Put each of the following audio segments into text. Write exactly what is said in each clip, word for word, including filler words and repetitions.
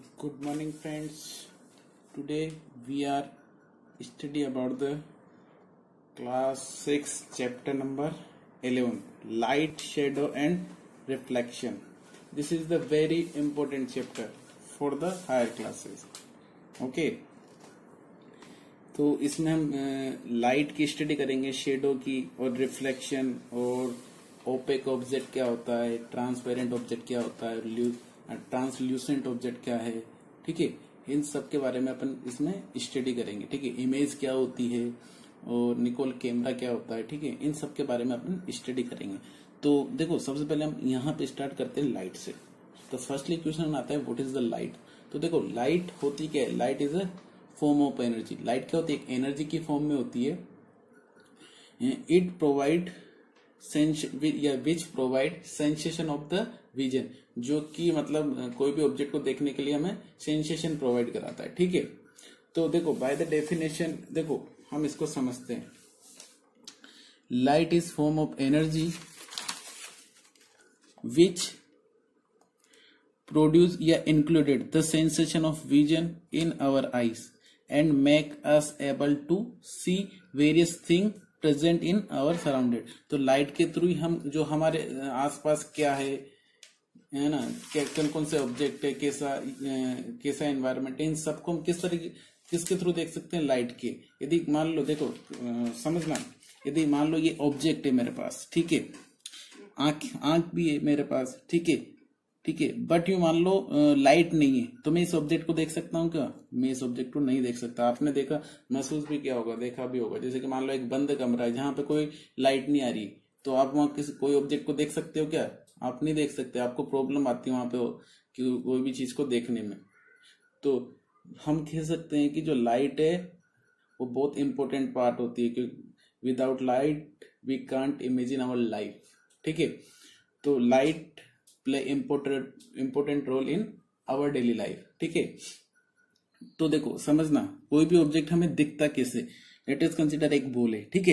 Good morning, friends. Today we are study about the class six chapter number eleven, light, shadow and reflection. This is the very important chapter for the higher classes. Okay, तो इसमें हम light की study करेंगे, shadow की और reflection और opaque object क्या होता है, ट्रांसपेरेंट ऑब्जेक्ट क्या होता है, ट्रांसल्यूसेंट ऑब्जेक्ट क्या है। ठीक है, इन सब के बारे में अपन इसमें स्टडी करेंगे। ठीक है, इमेज क्या होती है और निकोल कैमरा क्या होता है। ठीक है, इन सब के बारे में अपन स्टडी करेंगे। तो देखो, सबसे पहले हम यहाँ पे स्टार्ट करते हैं लाइट से। तो फर्स्टली क्वेश्चन आता है व्हाट इज द लाइट। तो देखो, लाइट होती क्या है? Light is a form of energy. Light क्या होती है? एनर्जी की फॉर्म में होती है। इट प्रोवाइड या which provide sensation of the vision, जो कि मतलब कोई भी ऑब्जेक्ट को देखने के लिए हमें सेंसेशन प्रोवाइड कराता है। ठीक है, तो देखो बाय द डेफिनेशन, देखो हम इसको समझते हैं। Light is form of energy which produce या included the sensation of vision in our eyes and make us able to see various thing present in our surrounded. तो लाइट के through ही हम जो हमारे आसपास क्या है है ना, कौन कौन से ऑब्जेक्ट है, कैसा कैसा एनवायरनमेंट है, इन सबको हम किस तरीके किसके थ्रू देख सकते हैं? लाइट के। यदि मान लो, देखो समझना, यदि मान लो ये ऑब्जेक्ट है मेरे पास, ठीक है, आंख आंख भी है मेरे पास, ठीक है ठीक है, बट यू मान लो लाइट नहीं है, तो मैं इस ऑब्जेक्ट को देख सकता हूँ क्या? मैं इस ऑब्जेक्ट को नहीं देख सकता। आपने देखा, महसूस भी किया होगा, देखा भी होगा। जैसे कि मान लो एक बंद कमरा है जहां पे कोई लाइट नहीं आ रही, तो आप वहां किसी कोई ऑब्जेक्ट को देख सकते हो क्या? आप नहीं देख सकते। आपको प्रॉब्लम आती है वहां पे कि कोई भी चीज को देखने में। तो हम कह सकते हैं कि जो लाइट है वो बहुत इंपॉर्टेंट पार्ट होती है, क्योंकि without light we can't imagine our life. ठीक है, तो light play important important role in our daily life. ठीक है, तो देखो समझना, कोई भी ऑब्जेक्ट हमें दिखता कैसे? लेट अस कंसीडर एक बॉल है, ठीक है,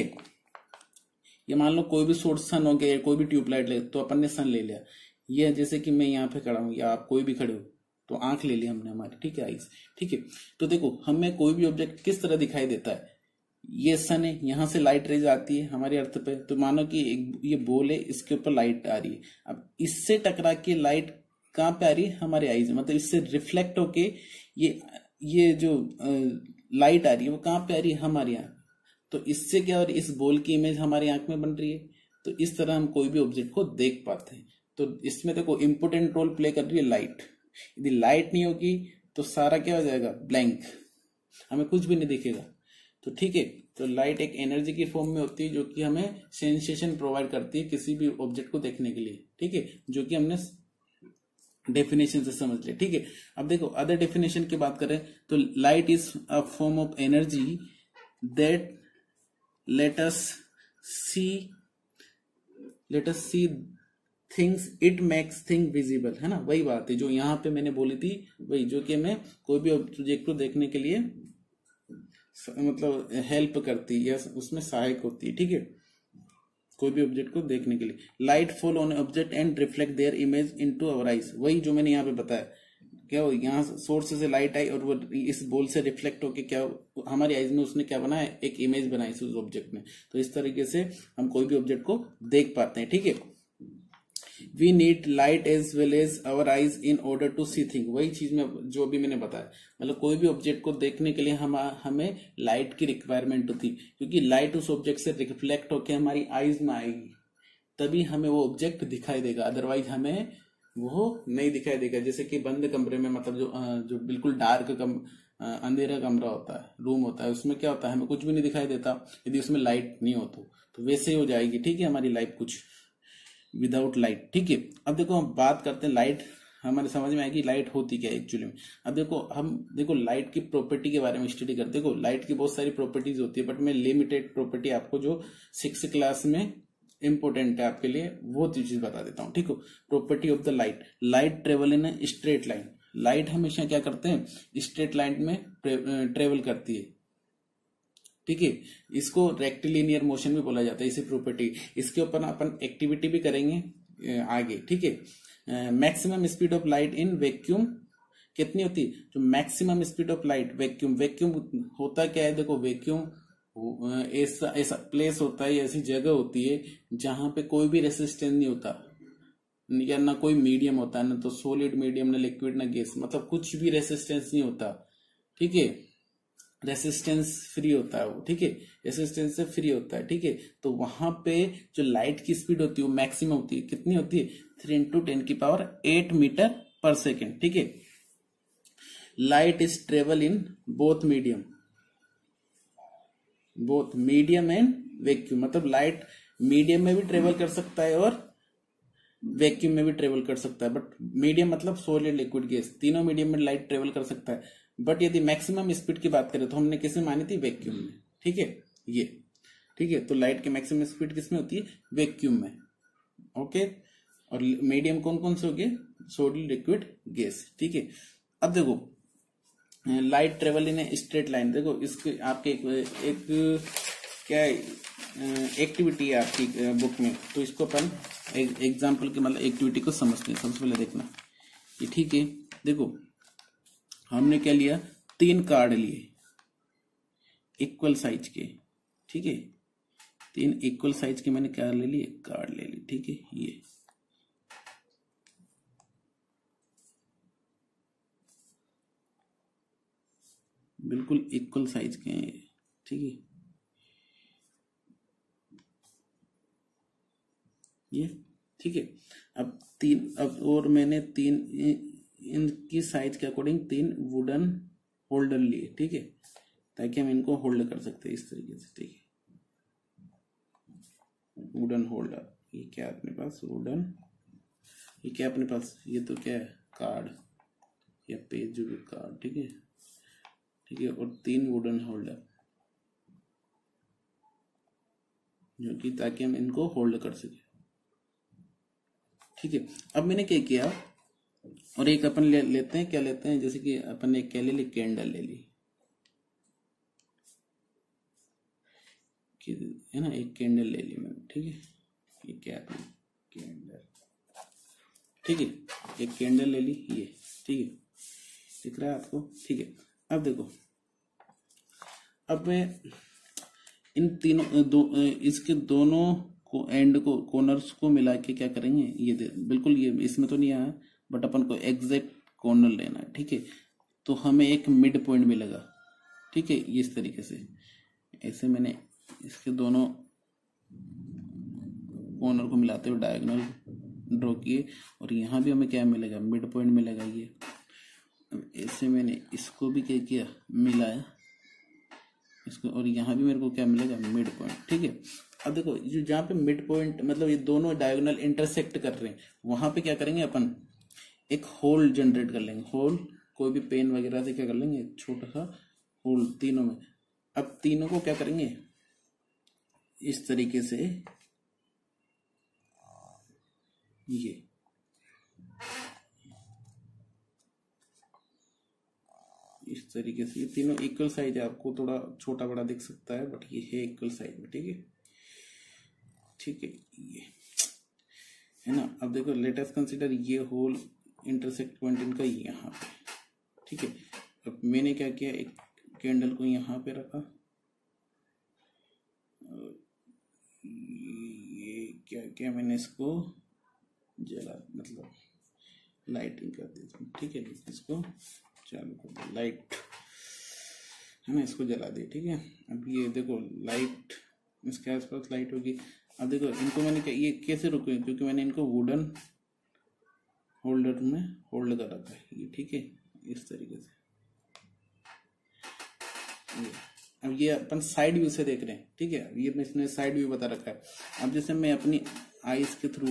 ये मान लो कोई भी सोर्स सन हो गया, कोई भी ट्यूबलाइट ले, तो अपन ने सन ले लिया। ये जैसे कि मैं यहाँ पे खड़ा हूँ या आप कोई भी खड़े हो, तो आंख ले ली हमने हमारी, ठीक है, आईज। ठीक है, तो देखो हमें कोई भी ऑब्जेक्ट किस तरह दिखाई देता है? ये सन है, यहां से लाइट रेज आती है हमारी अर्थ पे, तो मानो कि एक ये बॉल है, इसके ऊपर लाइट आ रही है। अब इससे टकरा के लाइट कहाँ पे आ रही है? हमारे आईज में, मतलब इससे रिफ्लेक्ट होके ये ये जो लाइट आ रही है वो कहाँ पे आ रही है? हमारी आंख। तो इससे क्या, और इस बॉल की इमेज हमारी आंख में बन रही है। तो इस तरह हम कोई भी ऑब्जेक्ट को देख पाते हैं। तो इसमें देखो इंपोर्टेंट रोल प्ले कर रही है लाइट। यदि लाइट नहीं होगी तो सारा क्या हो जाएगा? ब्लैंक, हमें कुछ भी नहीं दिखेगा। तो ठीक है, तो लाइट एक एनर्जी की फॉर्म में होती है जो कि हमें सेंसेशन प्रोवाइड करती है किसी भी ऑब्जेक्ट को देखने के लिए। ठीक है, जो कि हमने डेफिनेशन से समझ लिया। ठीक है, अब देखो अदर डेफिनेशन की बात करें तो light is a form of energy that let us see let us see things, it makes thing visible, है ना। वही बात है जो यहाँ पे मैंने बोली थी, वही जो कि हमें कोई भी ऑब्जेक्ट को देखने के लिए मतलब हेल्प करती है या उसमें सहायक होती है। ठीक है, कोई भी ऑब्जेक्ट को देखने के लिए। Light fall on object and reflect their image into our eyes, वही जो मैंने यहाँ पे बताया। क्या हो, यहाँ सोर्स से लाइट आई और वो इस बॉल से रिफ्लेक्ट होके क्या हमारी आईज में उसने क्या बनाया? एक इमेज बनाई उस ऑब्जेक्ट में। तो इस तरीके से हम कोई भी ऑब्जेक्ट को देख पाते हैं। ठीक है, we need light as well as our eyes in order to see thing, वही चीज में जो भी मैंने बताया। मतलब कोई भी ऑब्जेक्ट को देखने के लिए हम हमें लाइट की रिक्वायरमेंट होती, क्योंकि लाइट उस ऑब्जेक्ट से रिफ्लेक्ट होकर हमारी आईज में आएगी, तभी हमें वो ऑब्जेक्ट दिखाई देगा, अदरवाइज हमें वो नहीं दिखाई देगा। जैसे कि बंद कमरे में, मतलब जो जो बिल्कुल डार्क कम अंधेरा कमरा होता है, रूम होता है, उसमें क्या होता है? हमें कुछ भी नहीं दिखाई देता यदि उसमें लाइट नहीं हो तो, तो वैसे ही हो जाएगी। ठीक है, हमारी लाइफ कुछ विदाउट लाइट। ठीक है, अब देखो हम बात करते हैं लाइट, हमारे समझ में आएगी लाइट होती क्या है एक्चुअली में। अब देखो हम देखो लाइट की प्रॉपर्टी के बारे में स्टडी करते हैं। देखो लाइट की बहुत सारी प्रॉपर्टीज होती है, बट मैं लिमिटेड प्रॉपर्टी आपको जो सिक्स क्लास में इंपॉर्टेंट है आपके लिए वो चीज बता देता हूँ। ठीक हो, property of the light. Light travel in a straight line. Light हमेशा क्या करते हैं? स्ट्रेट लाइन में ट्रेवल करती है। ठीक है, इसको रेक्टिलिनियर मोशन भी बोला जाता है, इसी प्रॉपर्टी। इसके ऊपर अपन एक्टिविटी भी करेंगे आगे। ठीक है, maximum speed of light in vacuum कितनी होती है? जो maximum speed of light, vacuum. Vacuum होता क्या है? देखो वैक्यूम ऐसा ऐसा प्लेस होता है, ऐसी जगह होती है जहां पे कोई भी रेसिस्टेंस नहीं होता, या ना कोई मीडियम होता है, ना तो सॉलिड मीडियम, ना लिक्विड, ना गैस, मतलब कुछ भी रेसिस्टेंस नहीं होता। ठीक है, रेसिस्टेंस फ्री होता है वो। ठीक है, रेसिस्टेंस से फ्री होता है। ठीक है, तो वहां पे जो लाइट की स्पीड होती है वो मैक्सिमम होती है। कितनी होती है? थ्री इंटू टेन की power eight metre per second. ठीक है, light is travel in both medium, both medium and vacuum. मतलब लाइट मीडियम में भी ट्रेवल कर सकता है और वैक्यूम में भी ट्रेवल कर सकता है। बट मीडियम मतलब सॉलिड, लिक्विड, गैस, तीनों मीडियम में लाइट ट्रेवल कर सकता है। बट यदि मैक्सिमम स्पीड की बात करें तो हमने किसमें मानी थी? वैक्यूम में। ठीक है, ये ठीक है, तो लाइट की मैक्सिमम स्पीड किसमें होती है? वैक्यूम में। ओके, और मीडियम कौन कौन से हो गए? Solid, liquid, gas. ठीक है, अब देखो light travel in a straight line. देखो इसके आपके एक, एक क्या एक्टिविटी है आपकी बुक में, तो इसको अपन एक एग्जाम्पल के मतलब एक्टिविटी को समझते हैं। सबसे पहले देखना ये। ठीक है, देखो हमने क्या लिया? तीन कार्ड लिए इक्वल साइज के। ठीक है, तीन इक्वल साइज के मैंने क्या ले लिए? कार्ड ले ली। ठीक है, ये बिल्कुल इक्वल साइज के हैं। ठीक है, ये ठीक है। अब तीन अब और मैंने तीन इनकी साइज के अकॉर्डिंग तीन वुडन होल्डर लिए। ठीक है, ताकि हम इनको होल्ड कर सकते हैं इस तरीके से। ठीक है, वुडन होल्डर। ये क्या अपने पास? वुडन। ये क्या अपने पास? ये तो क्या है? कार्ड या पेज, जो भी कार्ड। ठीक है, ठीक है, और तीन वुडन होल्डर, जो कि ताकि हम इनको होल्ड कर सके। ठीक है, अब मैंने क्या किया, और एक अपन ले, लेते हैं क्या लेते हैं? जैसे कि अपन ने क्या ले ली? कैंडल ले ली, है ना, एक कैंडल ले ली मैंने। ठीक है, ये क्या है? कैंडल। ठीक है, एक कैंडल ले ली ये। ठीक है, दिख रहा है आपको? ठीक है, अब देखो, अब मैं इन तीनों दो इसके दोनों को एंड को कॉर्नर्स को मिला के क्या करेंगे? ये दे, बिल्कुल ये इसमें तो नहीं आया, बट अपन को एग्जैक्ट कॉर्नर लेना है। ठीक है, तो हमें एक मिड पॉइंट मिलेगा। ठीक है, इस तरीके से ऐसे मैंने इसके दोनों कॉर्नर को मिलाते हुए डायगोनल ड्रॉ किए, और यहाँ भी हमें क्या मिलेगा? मिड पॉइंट मिलेगा ये। ऐसे मैंने इसको भी क्या किया? मिलाया इसको, और यहाँ भी मेरे को क्या मिलेगा? Mid point. ठीक है, अब देखो जो जहाँ पे मिड पॉइंट मतलब ये दोनों डायगोनल इंटरसेक्ट कर रहे हैं, वहां पे क्या करेंगे अपन? एक होल जनरेट कर लेंगे। होल कोई भी पेन वगैरह से क्या कर लेंगे? छोटा सा होल तीनों में। अब तीनों को क्या करेंगे? इस तरीके से, ये इस तरीके से, ये तीनों इक्वल साइज है। आपको थोड़ा छोटा बड़ा दिख सकता है, बट ये है इक्वल साइज में। ठीक है, ठीक है, ये है ना। अब देखो, लेट अस कंसीडर ये होल इंटरसेक्ट पॉइंट इनका यहाँ पे। ठीक है, अब मैंने क्या किया? एक कैंडल को यहाँ पे रखा, ये क्या किया मैंने? इसको जला, मतलब लाइटिंग कर दी। ठीक है, इसको चालू कर दो, लाइट है ना, इसको जला दी। ठीक है, अब ये देखो लाइट, इसके आसपास लाइट होगी। अब देखो इनको मैंने क्या, ये कैसे रुके? क्योंकि मैंने इनको वुडन होल्डर में होल्ड कर रखा है ये। ठीक है, इस तरीके से ये। अब ये अपन साइड व्यू से देख रहे हैं। ठीक है, ये इसने साइड व्यू बता रखा है। अब जैसे मैं अपनी आईज के थ्रू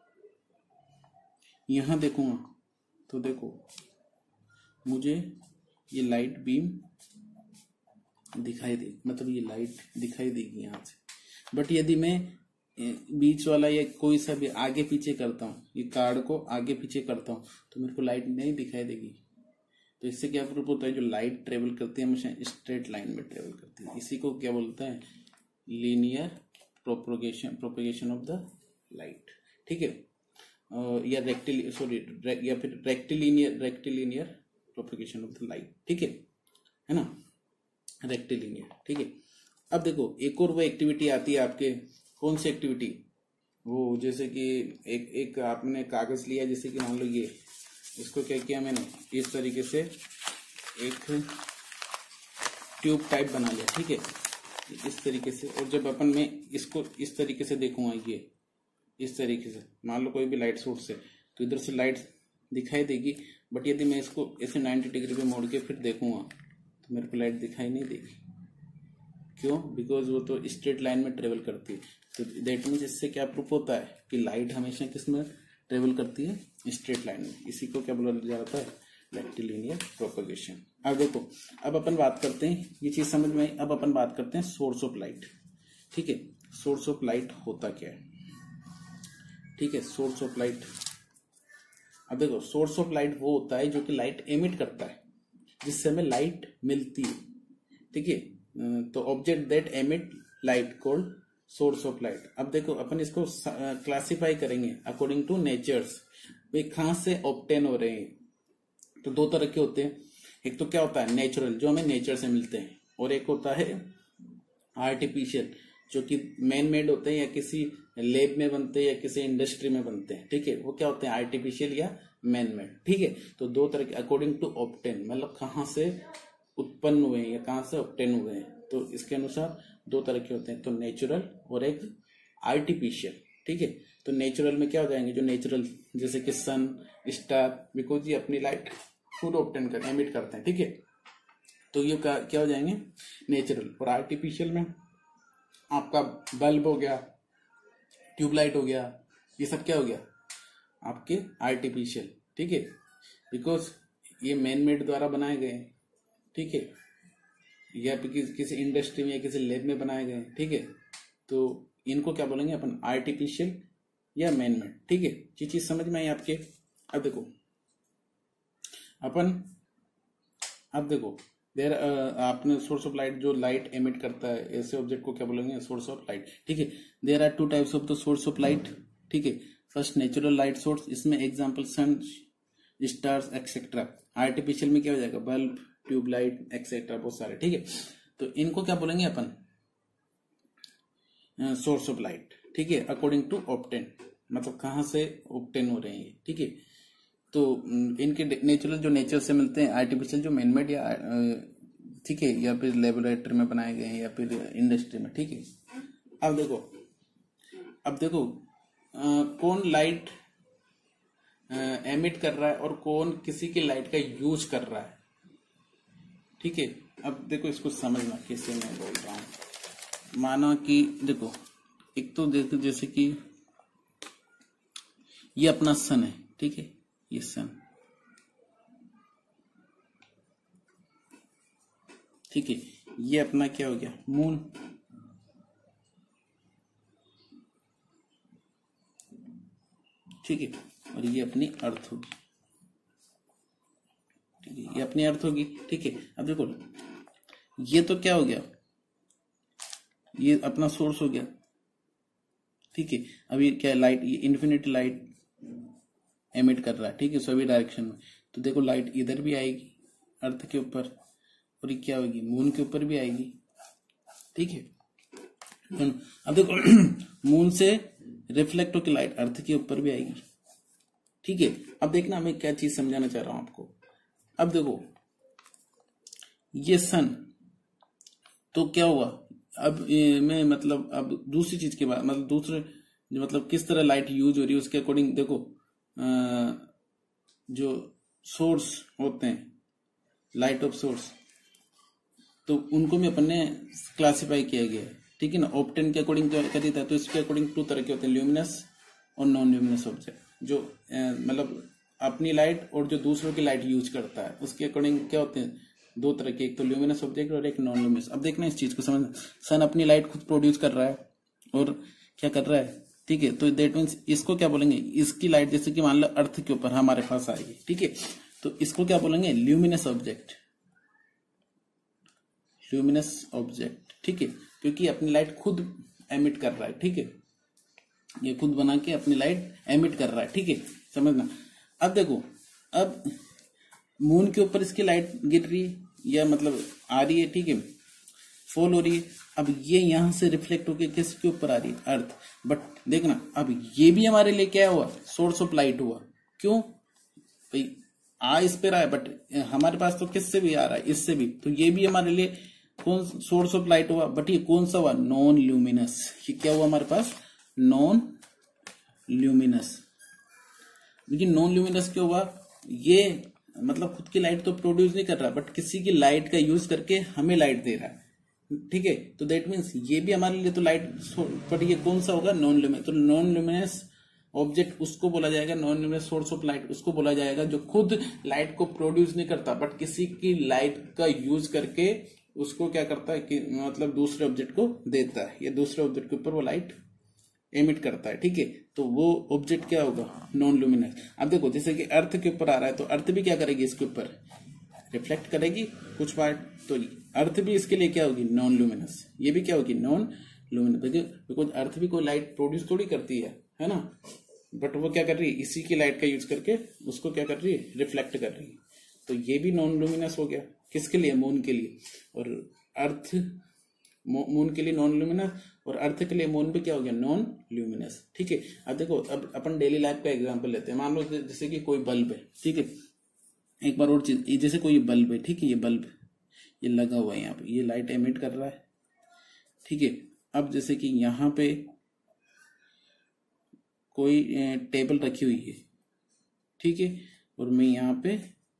यहां देखूंगा, तो देखो मुझे ये लाइट बीम दिखाई दे, मतलब ये लाइट दिखाई देगी यहाँ से। बट यदि मैं बीच वाला या कोई सा भी आगे पीछे करता हूँ, ये कार्ड को आगे पीछे करता हूँ, तो मेरे को लाइट नहीं दिखाई देगी। तो इससे क्या प्रूफ होता है? जो लाइट ट्रेवल करती है हमेशा स्ट्रेट लाइन में ट्रेवल करती है। इसी को क्या बोलता है? Linear propagation propagation of the light. ठीक है, या रेक्टिल सॉरी या फिर rectilinear rectilinear propagation of the light, ठीक है है ना, रेक्टिलिनियर, ठीक है। अब देखो एक और वो एक्टिविटी आती है आपके, कौन सी एक्टिविटी, वो जैसे कि एक एक आपने कागज लिया, जैसे कि मान लो ये, इसको क्या किया मैंने, इस तरीके से एक ट्यूब टाइप बना लिया, ठीक है, इस तरीके से। और जब अपन मैं इसको इस तरीके से देखूंगा, ये इस तरीके से, मान लो कोई भी लाइट सोर्स है, तो इधर से लाइट दिखाई देगी, बट यदि मैं इसको ऐसे नाइन्टी डिग्री पे मोड़ के फिर देखूंगा तो मेरे को लाइट दिखाई नहीं देगी। क्यों? बिकॉज वो तो स्ट्रेट लाइन में ट्रेवल करती है। तो दैट मीन्स इससे क्या प्रूफ होता है कि लाइट हमेशा किस में ट्रेवल करती है, स्ट्रेट लाइन में। इसी को क्या बोला जाता है, रेक्टिलिनियर प्रोपगेशन। अब देखो, अब अपन बात करते हैं, ये चीज समझ में आई। अब अपन बात करते हैं सोर्स ऑफ लाइट, ठीक है। सोर्स ऑफ लाइट होता क्या है, ठीक है, सोर्स ऑफ लाइट। अब देखो, सोर्स ऑफ लाइट वो होता है जो कि लाइट एमिट करता है, जिससे हमें लाइट मिलती है, ठीक है। तो object that emit light called source of light. अब देखो, अपन इसको क्लासिफाई करेंगे अकॉर्डिंग टू नेचर्स, वे कहां से ऑब्टेन हो रहे हैं। तो दो तरह के होते हैं, एक तो क्या होता है नेचुरल, जो हमें नेचर से मिलते हैं, और एक होता है आर्टिफिशियल, जो कि मैन मेड होते हैं या किसी लैब में बनते हैं या किसी इंडस्ट्री में बनते हैं, ठीक है। वो क्या होते हैं, आर्टिफिशियल या मैन मेड, ठीक है। तो दो तरह के, अकॉर्डिंग टू ऑब्टेन, मतलब कहाँ से उत्पन्न हुए हैं या कहाँ से ऑब्टेन हुए हैं, तो इसके अनुसार दो तरह के होते हैं, तो नेचुरल और एक आर्टिफिशियल, ठीक है। तो नेचुरल में क्या हो जाएंगे, जो नेचुरल जैसे कि सन, स्टार, बिकॉज ये अपनी लाइट खुद ऑब्टेन कर एमिट करते हैं, ठीक है। तो ये क्या, क्या हो जाएंगे, नेचुरल। और आर्टिफिशियल में आपका बल्ब हो गया, ट्यूबलाइट हो गया, ये सब क्या हो गया, आपके आर्टिफिशियल, ठीक है, बिकॉज ये मैन मेड द्वारा बनाए गए, ठीक है, या फिर किस, किसी इंडस्ट्री में या किसी लैब में बनाए गए, ठीक है। तो इनको क्या बोलेंगे अपन, आर्टिफिशियल या मैन मेड, ठीक है। ये चीज समझ में आई आपके। अब देखो अपन, अब देखो देर आपने सोर्स ऑफ लाइट, जो लाइट एमिट करता है, ऐसे ऑब्जेक्ट को क्या बोलेंगे, सोर्स ऑफ लाइट, ठीक है। There are two types of the source of light, ठीक है। फर्स्ट नेचुरल लाइट सोर्स, इसमें example sun, stars etcetera. Artificial में क्या हो जाएगा, बल्ब, ट्यूबलाइट एक्सेट्रा, बहुत सारे, ठीक है। तो इनको क्या बोलेंगे अपन, सोर्स ऑफ लाइट, ठीक है, अकॉर्डिंग टू ऑब्टेन, मतलब कहां से ऑब्टेन हो रहे हैं, ठीक है। तो इनके नेचुरल जो नेचर से मिलते हैं, आर्टिफिशियल जो मैनमेड या ठीक है, या फिर लेबोरेटरी में बनाए गए हैं या फिर इंडस्ट्री में, ठीक है। अब देखो, अब देखो आ, कौन लाइट एमिट कर रहा है और कौन किसी की लाइट का यूज कर रहा है, ठीक है। अब देखो इसको समझना कैसे मैं बोल रहा हूं। माना कि देखो, एक तो देखो जैसे कि ये अपना सन है, ठीक है, ये सन, ठीक है। ये अपना क्या हो गया, मून, ठीक है। और ये अपनी अर्थ होगी, ठीक है, ये अपनी अर्थ होगी, ठीक है। अब देखो, ये तो क्या हो गया, ये अपना सोर्स हो गया, ठीक है। अब ये क्या, लाइट, ये इन्फिनिटी लाइट एमिट कर रहा है, ठीक है, सभी डायरेक्शन में। तो देखो लाइट इधर भी आएगी अर्थ के ऊपर, और ये क्या होगी, मून के ऊपर भी आएगी, ठीक है। अब देखो मून से रिफ्लेक्ट होकर लाइट अर्थ के ऊपर भी आएगी, ठीक है। अब देखना मैं क्या चीज समझाना चाह रहा हूं आपको। अब देखो ये सन, तो क्या हुआ, अब मैं मतलब अब दूसरी चीज के बाद, मतलब दूसरे मतलब किस तरह लाइट यूज हो रही है उसके अकॉर्डिंग देखो, जो सोर्स होते हैं, लाइट ऑफ सोर्स, तो उनको भी अपन ने क्लासिफाई किया गया है, ठीक है ना। ऑब्टेन के अकॉर्डिंग कर देता है, तो इसके अकॉर्डिंग टू तरह के होते हैं, ल्यूमिनस और नॉन ल्यूमिनस ऑब्जेक्ट, जो मतलब अपनी लाइट और जो दूसरों की लाइट यूज करता है, उसके अकॉर्डिंग क्या होते हैं, दो तरह के, एक तो ल्यूमिनस ऑब्जेक्ट और एक नॉन ल्यूमिनस। अब देखना इस चीज को समझना, सन अपनी लाइट खुद प्रोड्यूस कर रहा है और क्या कर रहा है, ठीक है। तो दैट मीन्स इसको क्या बोलेंगे, इसकी लाइट जैसे कि मान लो अर्थ के ऊपर हमारे पास आएगी, ठीक है, तो इसको क्या बोलेंगे, ल्यूमिनस ऑब्जेक्ट, ल्यूमिनस ऑब्जेक्ट, ठीक है, क्योंकि अपनी लाइट खुद एमिट कर रहा है, ठीक है, ये खुद बना के अपनी लाइट एमिट कर रहा है, ठीक है, समझना। अब देखो, अब मून के ऊपर इसकी लाइट गिर रही है या मतलब आ रही है, ठीक है, फॉल हो रही है। अब ये यहां से रिफ्लेक्ट होकर किसके ऊपर आ रही है, अर्थ। बट देखना अब ये भी हमारे लिए क्या हुआ, सोर्स ऑफ लाइट हुआ। क्यों भाई, आ इस पे रहा है बट हमारे पास तो किससे भी आ रहा है, इससे भी, तो ये भी हमारे लिए कौन सोर्स ऑफ लाइट हुआ। बट ये कौन सा हुआ, नॉन ल्यूमिनस। ये क्या हुआ हमारे पास, नॉन ल्यूमिनस। लेकिन नॉन ल्यूमिनस क्यों हुआ, ये मतलब खुद की लाइट तो प्रोड्यूस नहीं कर रहा बट किसी की लाइट का यूज करके हमें लाइट दे रहा है, ठीक है। तो दैट मीन्स ये भी हमारे लिए तो लाइट, बट ये कौन सा होगा, नॉन ल्यूमिनस। तो नॉन ल्यूमिनस ऑब्जेक्ट उसको बोला जाएगा, non luminous source of light उसको बोला जाएगा जो खुद लाइट को प्रोड्यूस नहीं करता बट किसी की लाइट का यूज करके उसको क्या करता है कि मतलब दूसरे ऑब्जेक्ट को देता है या दूसरे ऑब्जेक्ट के ऊपर वो लाइट एमिट करता है, ठीक है। तो वो ऑब्जेक्ट क्या होगा, नॉन ल्यूमिनस। अब देखो जैसे कि अर्थ के ऊपर आ रहा है तो अर्थ भी क्या करेगी, इसके ऊपर रिफ्लेक्ट करेगी कुछ पार्ट, तो अर्थ भी इसके लिए क्या होगी, नॉन ल्यूमिनस। ये भी क्या होगी, नॉन ल्यूमिनस, बिकॉज अर्थ भी कोई लाइट प्रोड्यूस थोड़ी करती है, है ना। बट वो क्या कर रही है, इसी की लाइट का यूज करके उसको क्या कर रही है, रिफ्लेक्ट कर रही है। तो ये भी नॉन ल्यूमिनस हो गया, किसके लिए, मून के लिए। और अर्थ मून के लिए नॉन ल्यूमिनस और अर्थ के लिए मून भी क्या हो गया, नॉन ल्यूमिनस, ठीक है। अब देखो अब अपन डेली लाइफ का एग्जांपल लेते हैं। मान लो जैसे कि कोई बल्ब है, ठीक है। एक बार और चीज, जैसे कोई बल्ब है, ठीक है, ये बल्ब ये लगा हुआ है यहाँ पे, ये लाइट एमिट कर रहा है, ठीक है। अब जैसे कि यहाँ पे कोई टेबल रखी हुई है, ठीक है, और मैं यहाँ पे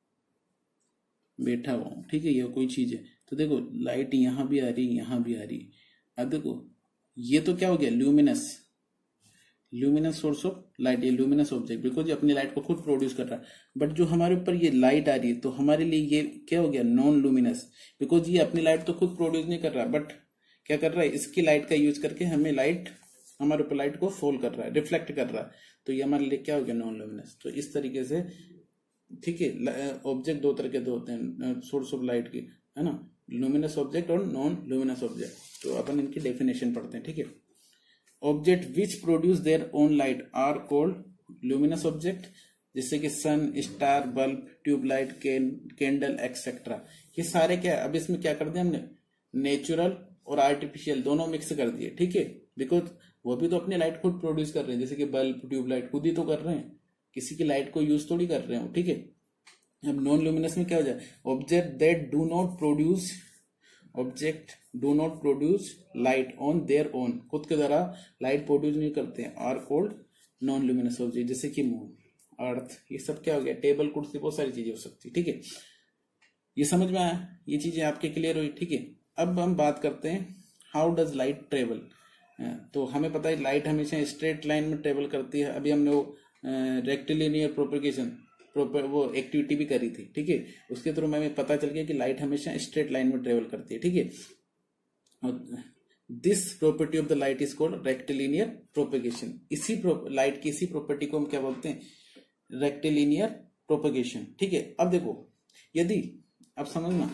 बैठा हुआ हूँ, ठीक है, यह कोई चीज है। तो देखो लाइट यहाँ भी आ रही है, यहाँ भी आ रही है। अब देखो ये तो क्या हो गया, luminous, luminous source of light, ये ल्यूमिनस ऑब्जेक्ट, बिकॉज ये अपनी लाइट को खुद प्रोड्यूस कर रहा है। बट जो हमारे ऊपर ये लाइट आ रही है तो हमारे लिए ये क्या हो गया, नॉन ल्यूमिनस, बिकॉज ये अपनी लाइट तो खुद प्रोड्यूस नहीं कर रहा बट क्या कर रहा है, इसकी लाइट का यूज करके हमें लाइट, हमारे ऊपर लाइट को फॉल कर रहा है, रिफ्लेक्ट कर रहा है। तो ये हमारे लिए क्या हो गया, नॉन ल्यूमिनस। तो इस तरीके से, ठीक है, ऑब्जेक्ट दो तरह के दो होते हैं सोर्स ऑफ लाइट की, है ना, ल्यूमिनस ऑब्जेक्ट और नॉन ल्यूमिनस ऑब्जेक्ट। तो अपन इनकी डेफिनेशन पढ़ते हैं, ठीक है। Object which produce their own light are called luminous object, जैसे कि sun, star, bulb, tubelight, candle etcetera. ये सारे क्या है, अब इसमें क्या कर दिया हमने, नेचुरल और आर्टिफिशियल दोनों मिक्स कर दिए, ठीक है। बिकॉज वो भी तो अपनी लाइट खुद प्रोड्यूस कर रहे हैं, जैसे कि बल्ब, ट्यूबलाइट खुद ही तो कर रहे हैं, किसी की लाइट को यूज थोड़ी कर रहे हो, ठीक है। अब नॉन ल्यूमिनस में क्या हो जाए, object that do not produce object do not produce light on their own, खुद के द्वारा लाइट प्रोड्यूस नहीं करते हैं, are called non luminous object. जैसे कि मून, अर्थ, ये सब क्या हो गया, टेबल, कुर्सी, बहुत सारी चीजें हो सकती है, ठीक है। ये समझ में आया, ये चीजें आपके क्लियर हुई, ठीक है। अब हम बात करते हैं हाउ डज लाइट ट्रेवल। तो हमें पता है लाइट हमेशा स्ट्रेट लाइन में ट्रेवल करती है। अभी हमने वो रेक्टिलिनियर प्रोपेगेशन वो एक्टिविटी भी करी थी, ठीक है। उसके थ्रू हमें पता चल गया कि लाइट हमेशा स्ट्रेट लाइन में ट्रेवल करती है, ठीक है। This property of the light is called rectilinear propagation. इसी लाइट की इसी प्रॉपर्टी को हम क्या बोलते हैं, रेक्टिलिनियर प्रोपेगेशन, ठीक है। अब देखो यदि, अब समझना,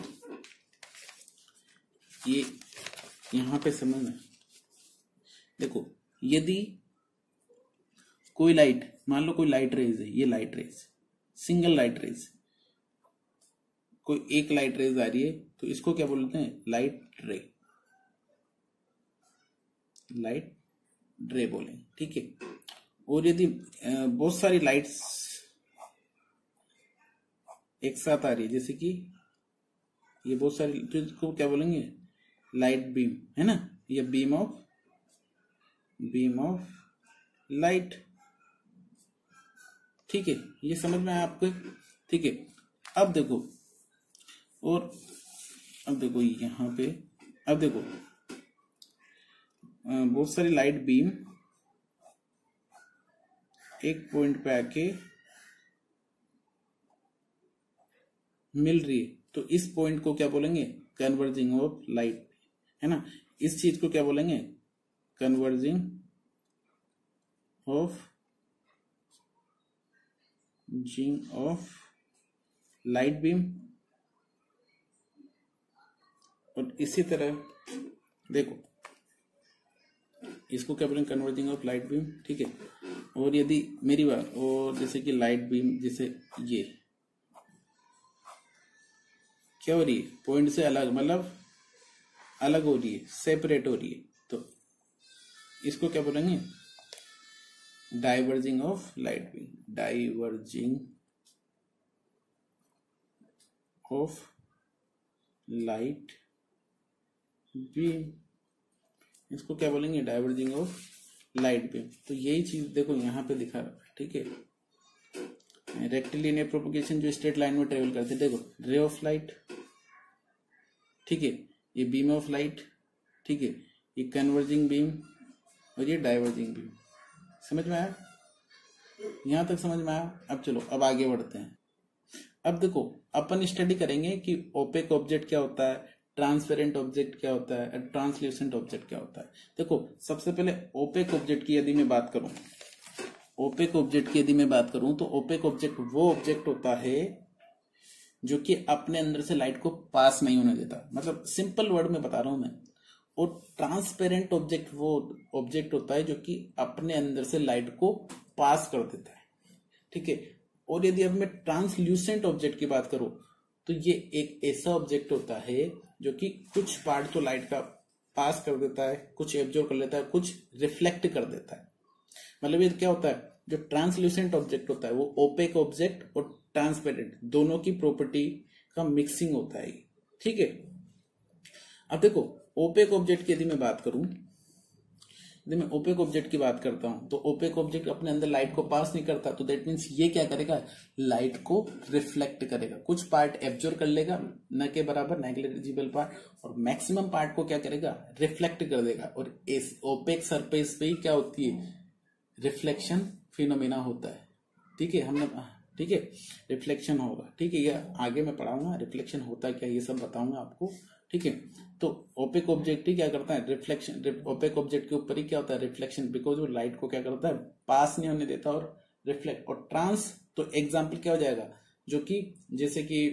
ये यहां पे समझना, देखो यदि कोई लाइट, मान लो कोई लाइट रेज है, ये light rays, single light rays, कोई एक लाइट रेज आ रही है तो इसको क्या बोलते हैं, लाइट रे, लाइट रे बोलेंगे, ठीक है। और यदि बहुत सारी लाइट्स एक साथ आ रही है, जैसे कि ये बहुत सारी, तो इसको क्या बोलेंगे, लाइट बीम, है ना, ये beam of beam of light, ठीक है। ये समझ में आया आपको, ठीक है। अब देखो, और अब देखो यहां पे, अब देखो बहुत सारी लाइट बीम एक पॉइंट पे आके मिल रही है, तो इस पॉइंट को क्या बोलेंगे, कन्वर्जिंग ऑफ लाइट, है ना। इस चीज को क्या बोलेंगे, कन्वर्जिंग ऑफ जिंग ऑफ लाइट बीम। और इसी तरह देखो इसको क्या बोलेंगे, कन्वर्जिंग ऑफ लाइट बीम, ठीक है। और यदि मेरी बात, और जैसे कि लाइट बीम, जैसे ये क्या हो रही है, पॉइंट से अलग, मतलब अलग हो रही है, सेपरेट हो रही है, तो इसको क्या बोलेंगे, diverging of light beam, diverging of light beam, इसको क्या बोलेंगे, डाइवर्जिंग ऑफ लाइट बीम। तो यही चीज देखो यहाँ पे दिखा रहा है, ठीक है। रेक्टिलिनियर प्रोपगेशन जो स्ट्रेट लाइन में ट्रेवल करते, देखो रे ऑफ लाइट, ठीक है, ये बीम ऑफ लाइट, ठीक है, ये कन्वर्जिंग बीम और ये डाइवर्जिंग बीम। समझ में आया, यहां तक समझ में आया। अब चलो अब आगे बढ़ते हैं। अब देखो अपन स्टडी करेंगे कि ओपेक ऑब्जेक्ट क्या होता है, ट्रांसपेरेंट ऑब्जेक्ट क्या होता है, ट्रांसल्यूसेंट ऑब्जेक्ट क्या होता है। देखो सबसे पहले ओपेक ऑब्जेक्ट की यदि मैं बात करूं, ओपेक ऑब्जेक्ट की यदि मैं बात करूं तो ओपेक ऑब्जेक्ट वो ऑब्जेक्ट होता है जो कि अपने अंदर से लाइट को पास नहीं होने देता, मतलब सिंपल वर्ड में बता रहा हूं मैं। और ट्रांसपेरेंट ऑब्जेक्ट वो ऑब्जेक्ट होता है जो कि अपने अंदर से लाइट को पास कर देता है, ठीक है। और यदि अब मैं ट्रांसल्यूसेंट ऑब्जेक्ट की बात करूं तो ये एक ऐसा ऑब्जेक्ट होता है जो कि कुछ पार्ट तो लाइट का पास कर देता है, कुछ एब्जॉर्ब कर लेता है, कुछ रिफ्लेक्ट कर देता है। मतलब ये क्या होता है, जो ट्रांसल्यूसेंट ऑब्जेक्ट होता है वो ओपेक ऑब्जेक्ट और ट्रांसपेरेंट दोनों की प्रॉपर्टी का मिक्सिंग होता है, ठीक है। अब देखो ओपेक ऑब्जेक्ट की यदि मैं बात करूं, यदि मैं ओपेक ऑब्जेक्ट की बात करता हूं तो ओपेक ऑब्जेक्ट अपने अंदर लाइट को पास नहीं करता, तो दैट मीन्स ये क्या करेगा, लाइट को रिफ्लेक्ट करेगा, कुछ पार्ट एब्जॉर्ब कर लेगा न के बराबर, नेग्लिजिबल पार्ट, और मैक्सिमम पार्ट को क्या करेगा, रिफ्लेक्ट कर देगा। और इस ओपेक सरफेस पे ही क्या होती है, रिफ्लेक्शन फिनोमेना होता है, ठीक है। हमने ठीक है, रिफ्लेक्शन होगा, ठीक है, ये आगे मैं पढ़ाऊंगा रिफ्लेक्शन होता है क्या, ये सब बताऊंगा आपको, ठीक है। तो ओपेक ऑब्जेक्ट ही क्या करता है, रिफ्लेक्शन, ओपेक ऑब्जेक्ट के ऊपर ही क्या होता है, रिफ्लेक्शन, बिकॉज वो लाइट को क्या करता है, पास नहीं होने देता और रिफ्लेक्ट। और ट्रांस तो एग्जाम्पल क्या हो जाएगा, जो कि जैसे कि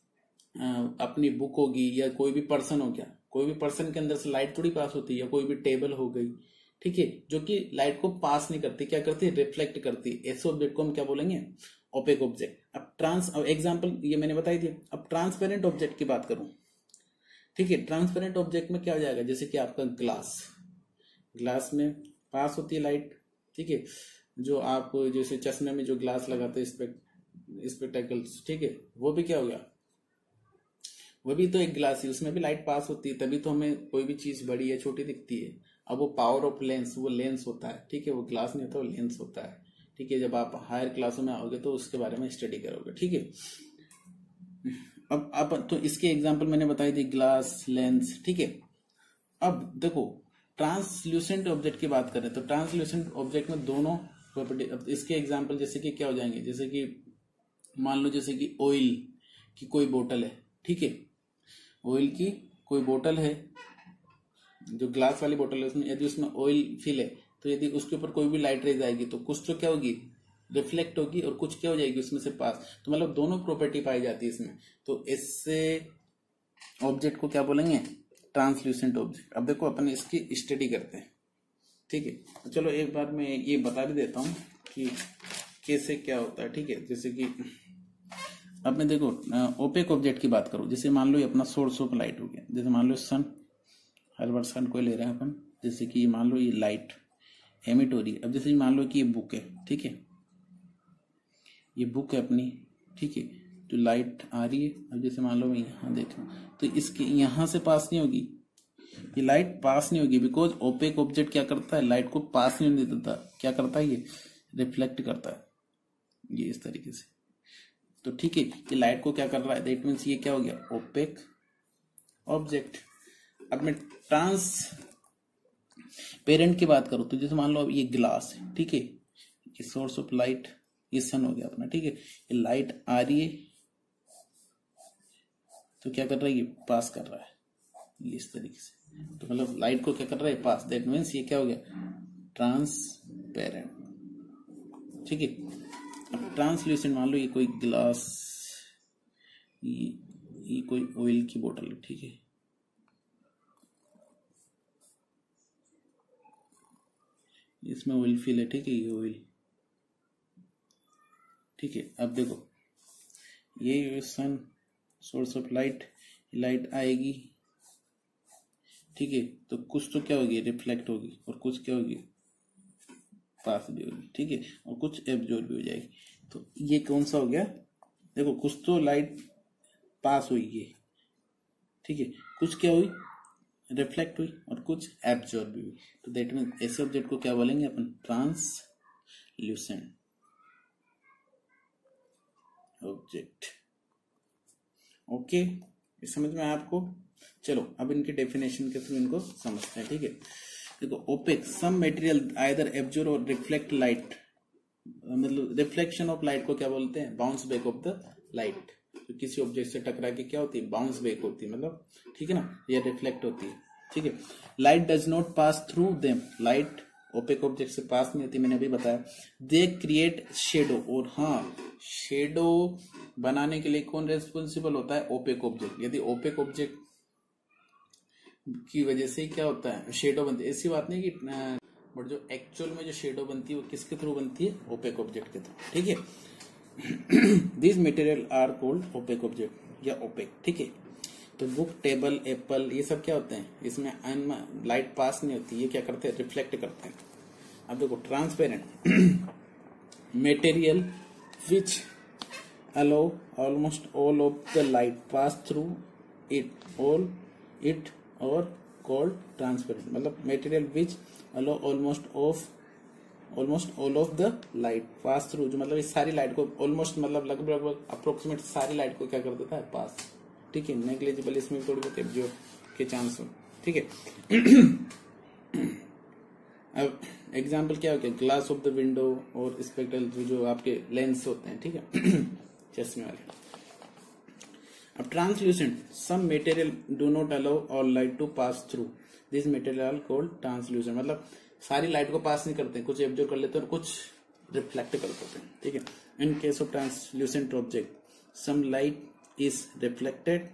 अपनी बुक होगी या कोई भी पर्सन हो गया, कोई भी पर्सन के अंदर से लाइट थोड़ी पास होती है, या कोई भी टेबल हो गई, ठीक है, जो कि लाइट को पास नहीं करती, क्या करती है, रिफ्लेक्ट करती है। ऐसे ऑब्जेक्ट को हम क्या बोलेंगे, ओपेक ऑब्जेक्ट। अब ट्रांस, अब एग्जांपल ये मैंने बताई थी। अब ट्रांसपेरेंट ऑब्जेक्ट की बात करूं, ठीक है, ट्रांसपेरेंट ऑब्जेक्ट में क्या हो जाएगा, जैसे कि आपका ग्लास, ग्लास में पास होती है लाइट, ठीक है, जो आप जैसे चश्मे में जो ग्लास लगाते हैं, स्पेक्टेकल्स, ठीक है, वो भी क्या हो गया, वो भी तो एक ग्लास है, उसमें भी लाइट पास होती है, तभी तो हमें कोई भी चीज बड़ी या छोटी दिखती है। अब वो पावर ऑफ लेंस, वो लेंस होता है, ठीक है, वो ग्लास नहीं होता, वो लेंस होता है, ठीक है। जब आप हायर क्लासों में आओगे तो उसके बारे में स्टडी करोगे, ठीक है। अब आप तो इसके एग्जांपल मैंने बताई थी, ग्लास, लेंस, ठीक है। अब देखो ट्रांसल्यूसेंट ऑब्जेक्ट की बात करें तो ट्रांसल्यूसेंट ऑब्जेक्ट में दोनों प्रॉपर्टी, अब इसके एग्जांपल जैसे कि क्या हो जाएंगे, जैसे कि मान लो जैसे कि ऑयल की कोई बोतल है, ठीक है, ऑयल की कोई बोतल है, जो ग्लास वाली बोतल है, उसमें यदि उसमें ऑयल फिल है, तो यदि उसके ऊपर कोई भी लाइट रेज आएगी तो कुछ तो क्या होगी, रिफ्लेक्ट होगी, और कुछ क्या हो जाएगी उसमें से पास। तो मतलब दोनों प्रॉपर्टी पाई जाती है इसमें, तो इससे ऑब्जेक्ट को क्या बोलेंगे, ट्रांसल्यूसेंट ऑब्जेक्ट। अब देखो अपन इसकी स्टडी करते हैं, ठीक है। तो चलो एक बार मैं ये बता भी देता हूँ कि कैसे क्या होता है, ठीक है। जैसे कि अब मैं देखो ओपेक ऑब्जेक्ट की बात करूं, जैसे मान लो ये अपना सोर्स ऑफ लाइट हो गया, जैसे मान लो सन, हर बार सन को ले रहे हैं अपन, जैसे कि मान लो ये लाइट एमिट हो रही है। अब जैसे मान लो कि ये बुक है, ठीक है, ये बुक है अपनी, ठीक है, जो लाइट आ रही है। अब जैसे मान लो मैं यहाँ देख रहा हूँ तो इसके यहाँ से पास नहीं होगी, ये लाइट पास नहीं होगी, बिकॉज ओपेक ऑब्जेक्ट क्या करता है, लाइट को पास नहीं होने देता, क्या करता है, ये रिफ्लेक्ट करता है, ये इस तरीके से। तो ठीक है, ये लाइट को क्या कर रहा है, दैट मीन्स ये क्या हो गया, ओपेक ऑब्जेक्ट। अब मैं ट्रांस पेरेंट की बात करूं तो जैसे मान लो अब ये ग्लास है, ठीक है, ये सोर्स ऑफ लाइट, ये सन हो गया अपना, ठीक है, ये लाइट आ रही है तो क्या कर रहा है, ये पास कर रहा है, ये इस तरीके से। तो मतलब लाइट को क्या कर रहा है, पास, दैट मीन्स ये क्या हो गया, ट्रांसपेरेंट, ठीक है। अब ट्रांसल्यूसेंट, मान लो ये कोई ग्लास, ये, ये कोई ऑयल की बोतल है, ठीक है, इसमें ऑयल फिल है, ठीक है, ये ऑयल, ठीक है। अब देखो ये sun source of light, light आएगी, ठीक है, तो कुछ तो क्या होगी, रिफ्लेक्ट होगी, और कुछ क्या होगी, पास भी होगी, ठीक है, और कुछ एब्जॉर्ब भी हो जाएगी। तो ये कौन सा हो गया, देखो कुछ तो लाइट पास हुई है, ठीक है, कुछ क्या हुई, रिफ्लेक्ट हुई, और कुछ एब्जॉर्ब भी हुई। तो दैट मीन ऐसे ऑब्जेक्ट को क्या बोलेंगे अपन, ट्रांसल्यूसेंट ऑब्जेक्ट। ओके, ये समझ में आया आपको। चलो अब इनके डेफिनेशन के थ्रू इनको समझते हैं, ठीक है। देखो opaque, some material either absorb और रिफ्लेक्ट लाइट, मतलब रिफ्लेक्शन ऑफ लाइट को क्या बोलते हैं, bounce back of the light. तो किसी ऑब्जेक्ट से टकरा के क्या होती है, बाउंस बैक होती है, मतलब ठीक है ना, ये रिफ्लेक्ट होती है, ठीक है। Light does not pass through them, light opaque object से पास नहीं होती, मैंने अभी बताया। दे क्रिएट शेडो, और हाँ शेडो बनाने के लिए कौन रेस्पॉन्सिबल होता है, ओपेक ऑब्जेक्ट। यदि ओपेक ऑब्जेक्ट की वजह से क्या होता है, शेडो बनती है, ऐसी बात नहीं कि, बट जो एक्चुअल में जो शेडो बनती है वो किसके थ्रू बनती है, ओपेक ऑब्जेक्ट के थ्रू, ठीक है। This material are called opaque object या ओपेक, ठीक है। तो बुक, टेबल, एप्पल, ये सब क्या होते हैं, इसमें लाइट पास नहीं होती, ये क्या करते हैं, रिफ्लेक्ट करते हैं। अब देखो transparent material which allow almost all of the light pass through it, all it are called transparent, मतलब material which allow almost of almost all of the light pass through, जो मतलब इस सारी लाइट को, ऑलमोस्ट मतलब लगभग लगभग approximate सारी लाइट को क्या कर देता है, पास, ठीक है। नेग्लिजिबल इसमें थोड़ी बहुत एब्जॉर्ब के चांस हो, ठीक है। अब एग्जाम्पल क्या हो गया, ग्लास ऑफ द विंडो और स्पेक्टल, जो आपके लेंस होते हैं, ठीक है, चश्मे वाले। अब translucent, some material do not allow all light to pass through, this material are called translucent, मतलब सारी लाइट को पास नहीं करते, कुछ एब्जॉर्ब कर लेते हैं और कुछ रिफ्लेक्ट कर देते हैं, ठीक है। In case of translucent object some light is reflected,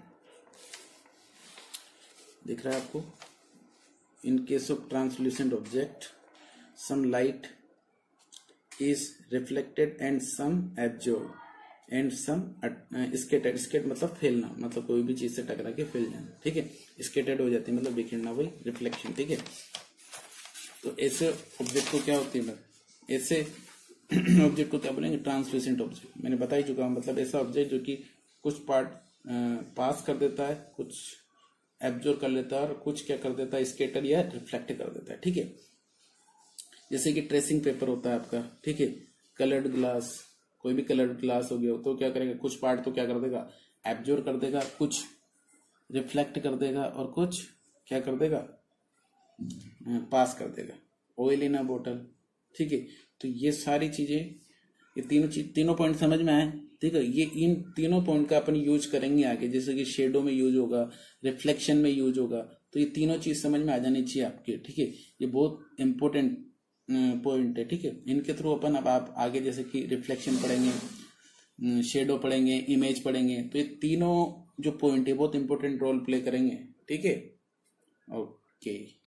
दिख रहा है आपको, in case of translucent object some light is reflected and some absorb and some scattered, scat मतलब फैलना, मतलब कोई भी चीज से टकरा के फैल जाना, ठीक है। स्कैटर्ड हो जाती है मतलब बिखरना, वही रिफ्लेक्शन, ठीक है। तो ऐसे ऑब्जेक्ट को क्या होती है, ऐसे ऑब्जेक्ट को क्या बोलेंगे, ट्रांसल्यूसेंट ऑब्जेक्ट। मैंने बता ही चुका हूं, मतलब ऐसा ऑब्जेक्ट जो कि कुछ पार्ट पास कर देता है, कुछ एब्जॉर्ब कर लेता है, और कुछ क्या कर देता है, स्कैटर या रिफ्लेक्ट कर देता है, ठीक है। जैसे कि ट्रेसिंग पेपर होता है आपका, ठीक है, कलर्ड ग्लास, कोई भी कलर्ड ग्लास हो गया तो क्या करेगा, कुछ पार्ट तो क्या कर देगा, एब्जॉर्ब कर देगा, कुछ रिफ्लेक्ट कर देगा, और कुछ क्या कर देगा, पास कर देगा। ऑयल इन अ बोतल, ठीक है। तो ये सारी चीजें, ये तीनों चीज, तीनों पॉइंट समझ में आए, ठीक है। ये इन तीनों पॉइंट का अपन यूज करेंगे आगे, जैसे कि शेडो में यूज होगा, रिफ्लेक्शन में यूज होगा, तो ये तीनों चीज समझ में आ जानी चाहिए आपके, ठीक है। ये बहुत इंपॉर्टेंट पॉइंट है, ठीक है। इनके थ्रू अपन अब आप आगे जैसे कि रिफ्लेक्शन पढ़ेंगे, शेडो पढ़ेंगे, इमेज पढ़ेंगे, तो ये तीनों जो पॉइंट है बहुत इंपॉर्टेंट रोल प्ले करेंगे, ठीक है। ओके।